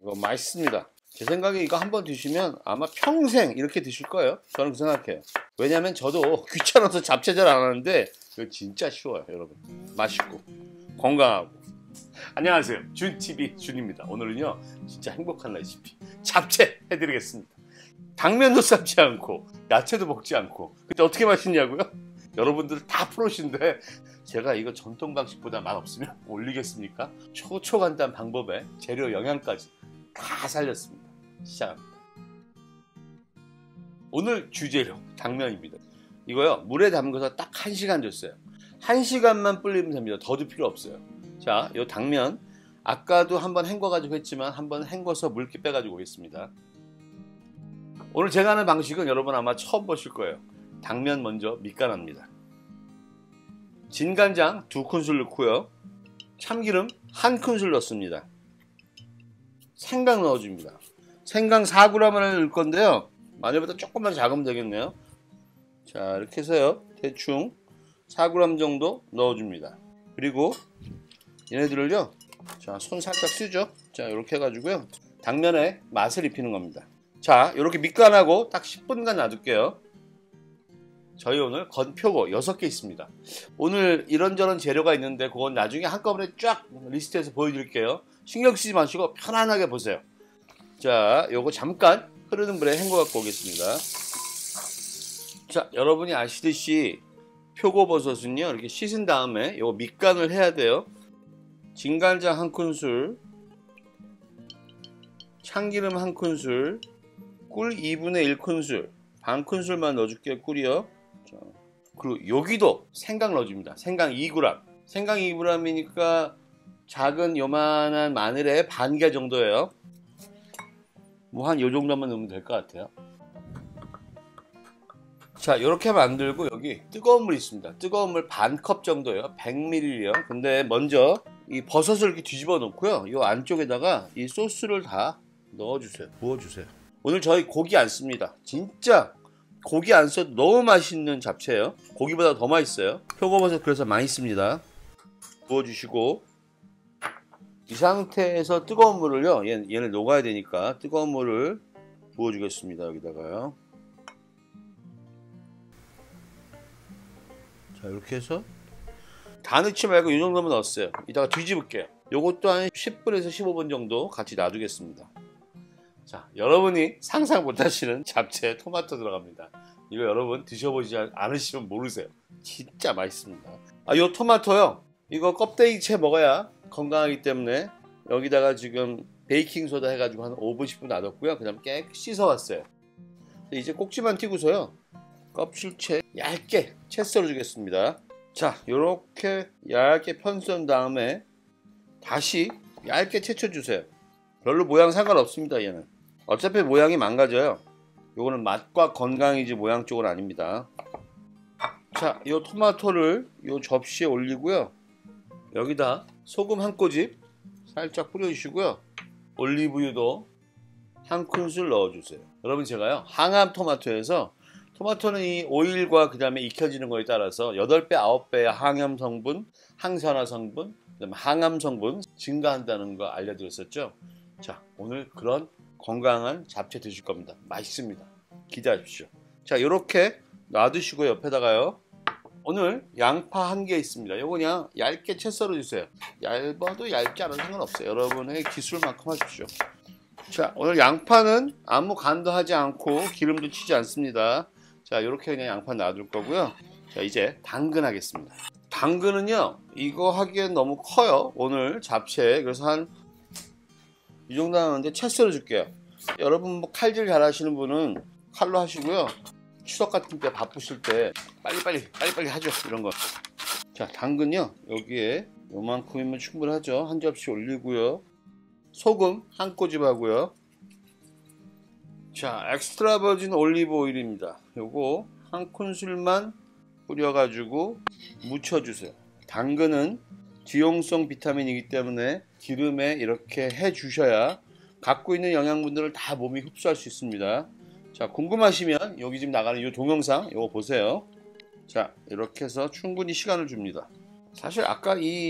이거 맛있습니다. 제 생각에 이거 한번 드시면 아마 평생 이렇게 드실 거예요. 저는 그 생각해요. 왜냐면 저도 귀찮아서 잡채 잘 안 하는데 이거 진짜 쉬워요, 여러분. 맛있고 건강하고. 안녕하세요, 준TV 준입니다. 오늘은요 진짜 행복한 레시피 잡채 해드리겠습니다. 당면도 삶지 않고 야채도 먹지 않고 근데 어떻게 맛있냐고요? 여러분들 다 프로신데 제가 이거 전통 방식보다 맛없으면 올리겠습니까? 초간단 방법에 재료 영양까지 다 살렸습니다. 시작합니다. 오늘 주재료 당면입니다. 이거요 물에 담궈서 딱 1시간 줬어요. 1시간만 불리면 됩니다. 더도 필요 없어요. 자, 요 당면 아까도 한번 헹궈 가지고 했지만 한번 헹궈서 물기 빼 가지고 오겠습니다. 오늘 제가 하는 방식은 여러분 아마 처음 보실 거예요. 당면 먼저 밑간합니다. 진간장 2큰술 넣고요. 참기름 1큰술 넣습니다. 생강 넣어줍니다. 생강 4g을 넣을 건데요. 마늘보다 조금만 작으면 되겠네요. 자, 이렇게 해서요. 대충 4g 정도 넣어줍니다. 그리고 얘네들을요. 자, 손 살짝 쓰죠. 자, 이렇게 해가지고요. 당면에 맛을 입히는 겁니다. 자, 이렇게 밑간하고 딱 10분간 놔둘게요. 저희 오늘 건표고 6개 있습니다. 오늘 이런저런 재료가 있는데 그건 나중에 한꺼번에 쫙 리스트해서 보여드릴게요. 신경 쓰지 마시고 편안하게 보세요. 자, 요거 잠깐 흐르는 물에 헹궈 갖고 오겠습니다. 자, 여러분이 아시듯이 표고버섯은요 이렇게 씻은 다음에 요거 밑간을 해야 돼요. 진간장 1큰술, 참기름 1큰술, 꿀 2분의 1큰술, 반큰술만 넣어줄게요. 꿀이요. 자, 그리고 여기도 생강 넣어줍니다. 생강 2g. 생강 2g이니까 작은 요만한 마늘의 반 개 정도예요. 뭐 한 요 정도만 넣으면 될 것 같아요. 자, 이렇게 만들고 여기 뜨거운 물 있습니다. 뜨거운 물 반 컵 정도예요. 100ml요. 근데 먼저 이 버섯을 이렇게 뒤집어 놓고요. 이 안쪽에다가 이 소스를 다 넣어주세요. 부어주세요. 오늘 저희 고기 안 씁니다. 진짜 고기 안 써도 너무 맛있는 잡채예요. 고기보다 더 맛있어요. 표고버섯 그래서 많이 씁니다. 부어주시고 이 상태에서 뜨거운 물을요. 얘는 녹아야 되니까 뜨거운 물을 부어주겠습니다. 여기다가요. 자, 이렇게 해서 다 넣지 말고 이 정도만 넣었어요. 이따가 뒤집을게요. 요것도 한 10분에서 15분 정도 같이 놔두겠습니다. 자, 여러분이 상상 못하시는 잡채 토마토 들어갑니다. 이거 여러분 드셔보지 않으시면 모르세요. 진짜 맛있습니다. 아, 요 토마토요. 이거 껍데기채 먹어야 건강하기 때문에 여기다가 지금 베이킹소다 해가지고 한 5분 10분 놔뒀고요. 그 다음 깨끗이 씻어왔어요. 이제 꼭지만 튀고서요. 껍질채 얇게 채 썰어주겠습니다. 자, 요렇게 얇게 편썬 다음에 다시 얇게 채쳐주세요. 별로 모양 상관없습니다. 얘는 어차피 모양이 망가져요. 요거는 맛과 건강이지 모양 쪽은 아닙니다. 자, 요 토마토를 요 접시에 올리고요. 여기다 소금 한 꼬집 살짝 뿌려주시고요. 올리브유도 1큰술 넣어주세요. 여러분 제가요 항암 토마토에서 토마토는 이 오일과 그 다음에 익혀지는 거에 따라서 8배, 9배의 항염 성분, 항산화 성분, 그다음에 항암 성분 증가한다는 거 알려드렸었죠. 자, 오늘 그런 건강한 잡채 드실 겁니다. 맛있습니다. 기대하십시오. 자, 이렇게 놔두시고 옆에다가요. 오늘 양파 1개 있습니다. 요거 그냥 얇게 채 썰어주세요. 얇아도 얇지 않아도 상관없어요. 여러분의 기술만큼 하십시오. 자, 오늘 양파는 아무 간도 하지 않고 기름도 치지 않습니다. 자, 이렇게 그냥 양파 놔둘 거고요. 자, 이제 당근 하겠습니다. 당근은요 이거 하기엔 너무 커요. 오늘 잡채 그래서 한 이 정도 하는데 채 썰어 줄게요. 여러분 뭐 칼질 잘 하시는 분은 칼로 하시고요. 추석 같은 때 바쁘실 때 빨리빨리 하죠. 이런 거. 자, 당근요 여기에 요만큼이면 충분하죠. 한 접시 올리고요. 소금 한 꼬집 하고요. 자, 엑스트라 버진 올리브 오일입니다. 요거 1큰술만 뿌려가지고 묻혀주세요. 당근은 지용성 비타민이기 때문에 기름에 이렇게 해주셔야 갖고 있는 영양분들을 다 몸이 흡수할 수 있습니다. 자, 궁금하시면 여기 지금 나가는 이 동영상 요거 보세요. 자, 이렇게 해서 충분히 시간을 줍니다. 사실 아까 이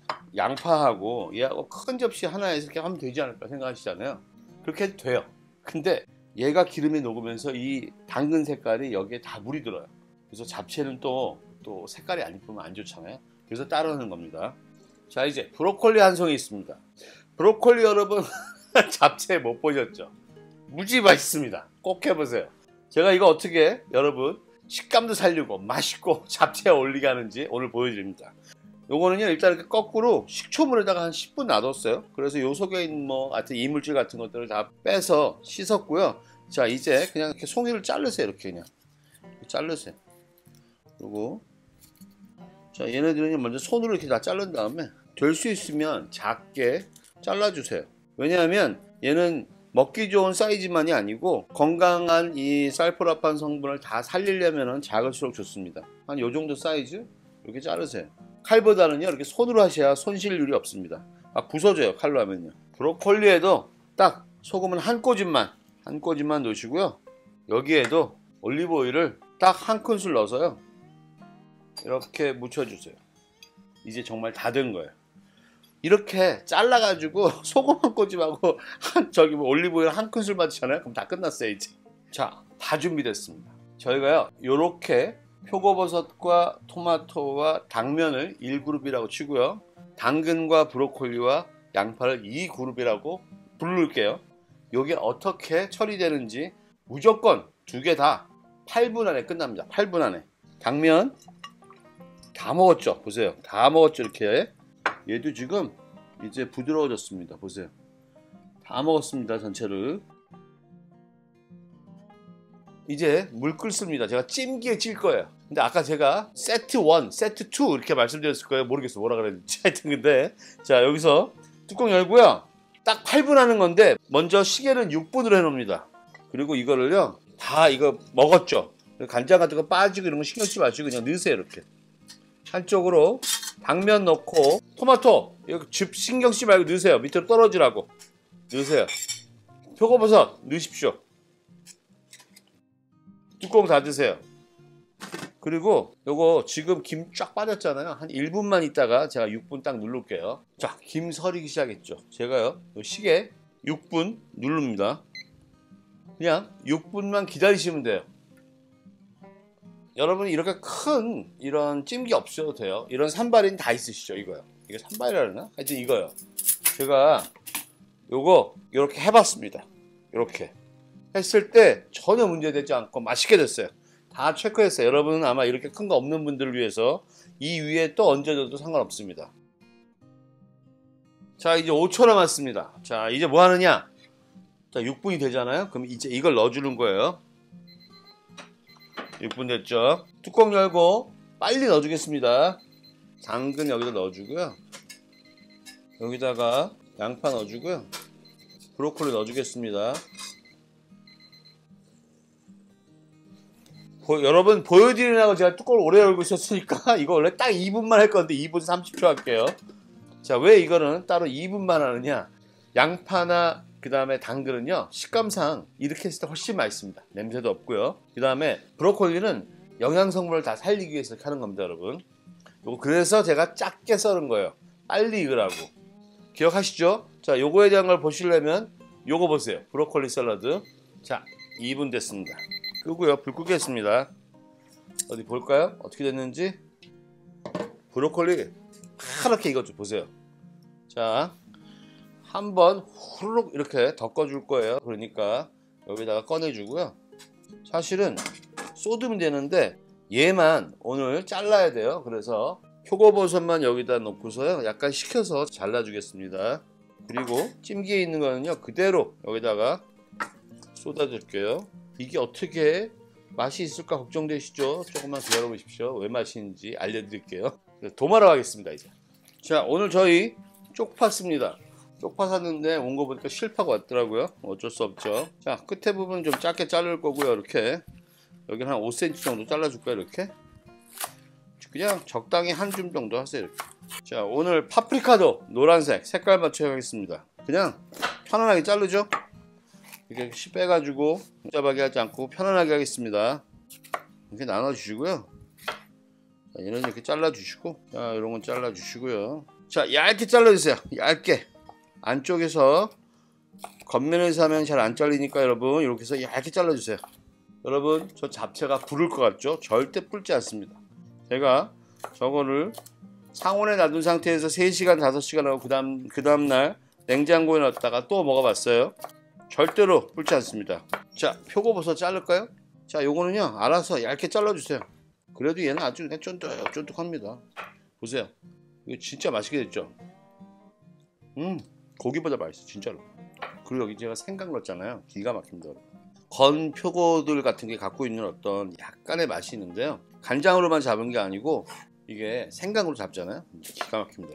양파하고 얘하고 큰 접시 하나에서 이렇게 하면 되지 않을까 생각하시잖아요. 그렇게 해도 돼요. 근데 얘가 기름에 녹으면서 이 당근 색깔이 여기에 다 물이 들어요. 그래서 잡채는 또 색깔이 안 이쁘면 안 좋잖아요. 그래서 따로 하는 겁니다. 자, 이제 브로콜리 한 송이 있습니다. 브로콜리 여러분 잡채 못 보셨죠? 무지 맛있습니다. 꼭 해보세요. 제가 이거 어떻게 여러분 식감도 살리고 맛있고 잡채에 어울리게 하는지 오늘 보여드립니다. 요거는요, 일단 이렇게 거꾸로 식초물에다가 한 10분 놔뒀어요. 그래서 요 속에 있는 하여튼 이물질 같은 것들을 다 빼서 씻었고요. 자, 이제 그냥 이렇게 송이를 자르세요. 이렇게 그냥 자르세요. 그리고 자, 얘네들은 먼저 손으로 이렇게 다 자른 다음에 될 수 있으면 작게 잘라주세요. 왜냐하면 얘는 먹기 좋은 사이즈만이 아니고 건강한 이 살포라판 성분을 다 살리려면 작을수록 좋습니다. 한 요 정도 사이즈 이렇게 자르세요. 칼보다는요 이렇게 손으로 하셔야 손실률이 없습니다. 부서져요 칼로 하면요. 브로콜리에도 딱 소금은 한 꼬집만 넣으시고요. 여기에도 올리브 오일을 딱 한 큰술 넣어서요 이렇게 묻혀주세요. 이제 정말 다 된 거예요. 이렇게 잘라가지고 소금 한 꼬집하고 올리브 오일 한 큰술만 넣잖아요. 그럼 다 끝났어요 이제. 자, 다 준비됐습니다. 저희가요 요렇게 표고버섯과 토마토와 당면을 1그룹이라고 치고요. 당근과 브로콜리와 양파를 2그룹이라고 부를게요. 요게 어떻게 처리되는지 무조건 두 개 다 8분 안에 끝납니다. 8분 안에. 당면 다 먹었죠. 보세요. 다 먹었죠. 이렇게. 얘도 지금 이제 부드러워졌습니다. 보세요. 다 먹었습니다. 전체를. 이제 물 끓습니다. 제가 찜기에 찔 거예요. 근데 아까 제가 세트 1, 세트 2 이렇게 말씀드렸을 거예요. 모르겠어 뭐라 그랬는지. 하여튼 근데 자, 여기서 뚜껑 열고요. 딱 8분 하는 건데 먼저 시계는 6분으로 해놓습니다. 그리고 이거를요 다 이거 먹었죠. 간장 같은 거 빠지고 이런 거 신경 쓰지 마시고 그냥 넣으세요. 이렇게 한쪽으로 당면 넣고 토마토 이거 즙 신경 쓰지 말고 넣으세요. 밑으로 떨어지라고 넣으세요. 표고버섯 넣으십시오. 뚜껑 닫으세요. 그리고 요거 지금 김 쫙 빠졌잖아요. 한 1분만 있다가 제가 6분 딱 누를게요. 자, 김 서리기 시작했죠. 제가요 요 시계 6분 누릅니다. 그냥 6분만 기다리시면 돼요. 여러분이 이렇게 큰 이런 찜기 없어도 돼요. 이런 산발인 다 있으시죠. 이거요. 이게 산발이라 그러나? 하여튼 이거요. 제가 요거 이렇게 해봤습니다. 이렇게 했을 때 전혀 문제되지 않고 맛있게 됐어요. 다 체크했어요. 여러분은 아마 이렇게 큰 거 없는 분들을 위해서 이 위에 또 얹어줘도 상관없습니다. 자, 이제 5초 남았습니다. 자, 이제 뭐 하느냐? 자, 6분이 되잖아요. 그럼 이제 이걸 넣어주는 거예요. 6분 됐죠? 뚜껑 열고 빨리 넣어주겠습니다. 당근 여기다 넣어주고요. 여기다가 양파 넣어주고요. 브로콜리 넣어주겠습니다. 여러분 보여드리려고 제가 뚜껑을 오래 열고 있었으니까 이거 원래 딱 2분만 할 건데 2분 30초 할게요. 자, 왜 이거는 따로 2분만 하느냐? 양파나 그 다음에 당근은요 식감상 이렇게 했을 때 훨씬 맛있습니다. 냄새도 없고요. 그 다음에 브로콜리는 영양성분을 다 살리기 위해서 이렇게 하는 겁니다. 여러분 요거 그래서 제가 작게 썰은 거예요. 빨리 익으라고. 기억하시죠? 자, 요거에 대한 걸 보시려면 요거 보세요. 브로콜리 샐러드. 자, 2분 됐습니다. 끄고요. 불 끄겠습니다. 어디 볼까요? 어떻게 됐는지. 브로콜리 파랗게 익었죠. 보세요. 자, 한번 후루룩 이렇게 덮어줄 거예요. 그러니까 여기다가 꺼내주고요. 사실은 쏟으면 되는데 얘만 오늘 잘라야 돼요. 그래서 표고버섯만 여기다 놓고서요 약간 식혀서 잘라주겠습니다. 그리고 찜기에 있는 거는요 그대로 여기다가 쏟아줄게요. 이게 어떻게 맛이 있을까 걱정되시죠? 조금만 기다려 보십시오. 왜 맛있는지 알려드릴게요. 도마로 하겠습니다. 이제 자, 오늘 저희 쪽파 씁니다. 쪽파 샀는데 온 거 보니까 실파가 왔더라고요. 어쩔 수 없죠. 자, 끝에 부분 좀 작게 자를 거고요. 이렇게 여기는 한 5cm 정도 잘라줄 거예요. 이렇게 그냥 적당히 한 줌 정도 하세요. 이렇게. 자, 오늘 파프리카도 노란색 색깔 맞춰 하겠습니다. 그냥 편안하게 자르죠. 이렇게 빼가지고 복잡하게 하지 않고 편안하게 하겠습니다. 이렇게 나눠 주시고요. 자, 얘는 이렇게 잘라 주시고, 자, 이런 건 잘라 주시고요. 자, 얇게 잘라주세요. 얇게. 안쪽에서 겉면에서 하면 잘 안 잘리니까 여러분 이렇게 해서 얇게 잘라주세요. 여러분 저 잡채가 부를 것 같죠? 절대 불지 않습니다. 제가 저거를 상온에 놔둔 상태에서 3시간 5시간 하고 그 다음날 냉장고에 넣었다가 또 먹어봤어요. 절대로 불지 않습니다. 자, 표고버섯 자를까요? 자, 요거는요 알아서 얇게 잘라주세요. 그래도 얘는 아주 그냥 쫀득쫀득합니다. 보세요. 이거 진짜 맛있게 됐죠? 고기보다 맛있어 진짜로. 그리고 여기 제가 생강 넣었잖아요. 기가 막힙니다. 건 표고들 같은 게 갖고 있는 어떤 약간의 맛이 있는데요. 간장으로만 잡은 게 아니고 이게 생강으로 잡잖아요. 기가 막힙니다.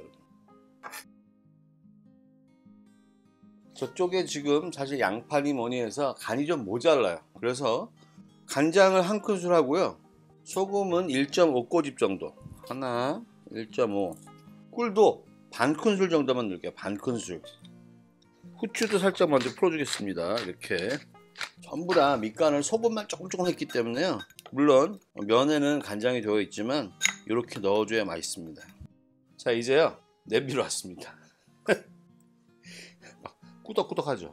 저쪽에 지금 사실 양파니 뭐니 해서 간이 좀 모자라요. 그래서 간장을 한 큰술 하고요. 소금은 1.5꼬집 정도. 하나, 1.5. 꿀도 반 큰술 정도만 넣을게요. 반 큰술. 후추도 살짝 먼저 풀어주겠습니다. 이렇게. 전부 다 밑간을 소금만 조금 했기 때문에요. 물론 면에는 간장이 되어 있지만 이렇게 넣어줘야 맛있습니다. 자, 이제요. 냄비로 왔습니다. 꾸덕꾸덕하죠.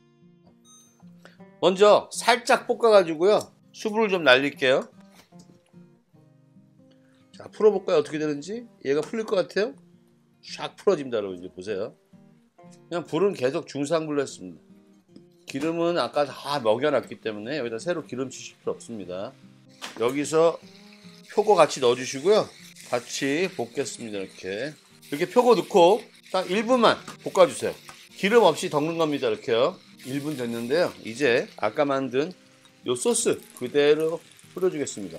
먼저 살짝 볶아가지고요. 수분을 좀 날릴게요. 자, 풀어볼까요? 어떻게 되는지? 얘가 풀릴 것 같아요? 샥 풀어집니다. 여러분 이제 보세요. 그냥 불은 계속 중상불로 했습니다. 기름은 아까 다 먹여놨기 때문에 여기다 새로 기름 치실 필요 없습니다. 여기서 표고 같이 넣어주시고요. 같이 볶겠습니다. 이렇게 표고 넣고 딱 1분만 볶아주세요. 기름 없이 덮는 겁니다. 이렇게요. 1분 됐는데요. 이제 아까 만든 요 소스 그대로 뿌려주겠습니다.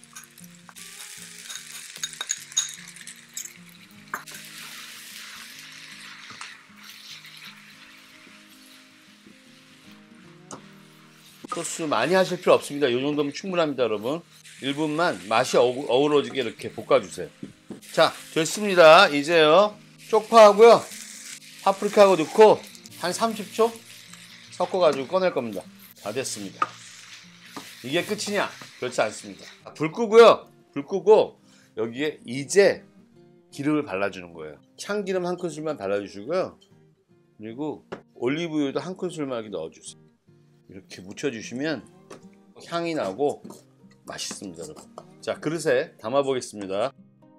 소스 많이 하실 필요 없습니다. 이 정도면 충분합니다. 여러분 1분만 맛이 어우러지게 이렇게 볶아주세요. 자, 됐습니다. 이제요 쪽파하고요 파프리카하고 넣고 한 30초 섞어가지고 꺼낼 겁니다. 다 됐습니다. 이게 끝이냐? 그렇지 않습니다. 불 끄고요. 불 끄고 여기에 이제 기름을 발라주는 거예요. 참기름 한 큰술만 발라주시고요. 그리고 올리브유도 한 큰술만 이렇게 넣어주세요. 이렇게 묻혀주시면 향이 나고 맛있습니다. 여러분. 자, 그릇에 담아 보겠습니다.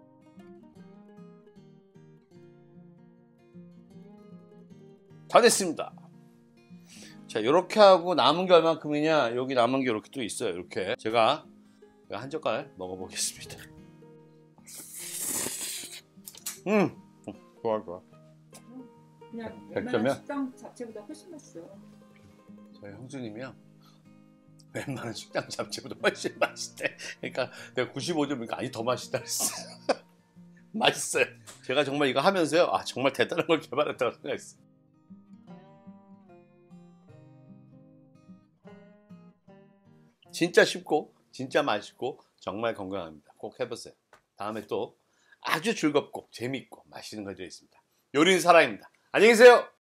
다 됐습니다. 자, 이렇게 하고 남은 게 얼만큼이냐? 여기 남은 게 이렇게 또 있어요. 이렇게 제가 한 젓갈 먹어보겠습니다. 좋아. 그냥 100점이야? 웬만한 식당 자체보다 훨씬 맛있어요. 저희 형수님이요. 웬만한 식당 잡채보다 훨씬 맛있대. 그러니까 내가 95점이니까 아니 더 맛있다 그랬어요. 맛있어요. 제가 정말 이거 하면서요. 아, 정말 대단한 걸 개발했다고 생각했어요. 진짜 쉽고 진짜 맛있고 정말 건강합니다. 꼭 해보세요. 다음에 또 아주 즐겁고 재밌고 맛있는 거 드리겠습니다. 요리는 사랑입니다. 안녕히 계세요.